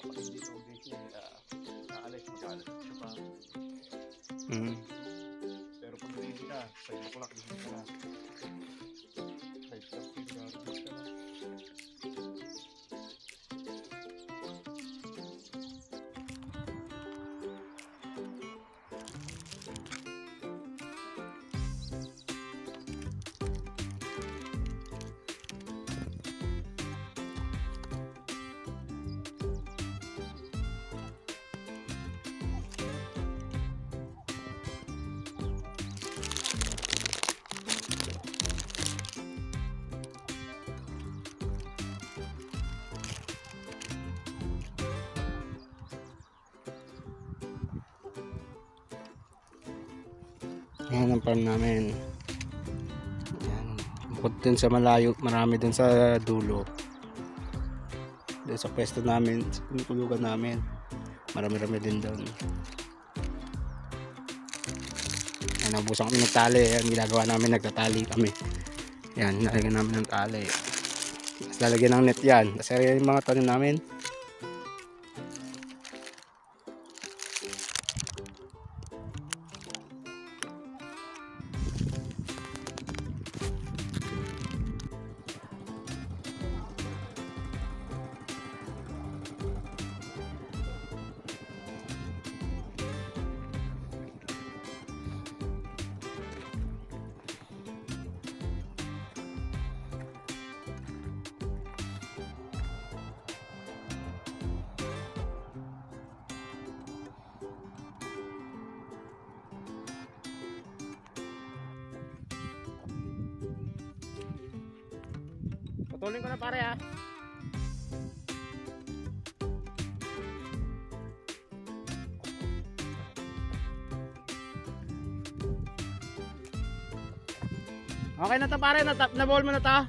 kapatid dito gising, naalis siya pa. Pero pag gising ka, 5 o'clock gising ka na. 5:30 gising ka na. Yan ang farm namin. Yan. Bukod dun sa malayo, marami dun sa dulo. Dun sa pwesto namin, sa pinutulugan namin. Marami-rami din dun. Yan, nabusan kami ng tali. Yan, ginagawa namin, nagtatali kami. Yan, nalagyan namin ng tali. Tapos lalagyan ng net yan. Kasi yan yung mga tanim namin. Putulin ko na pare ha. Okay na to pare, na-ball mo na to.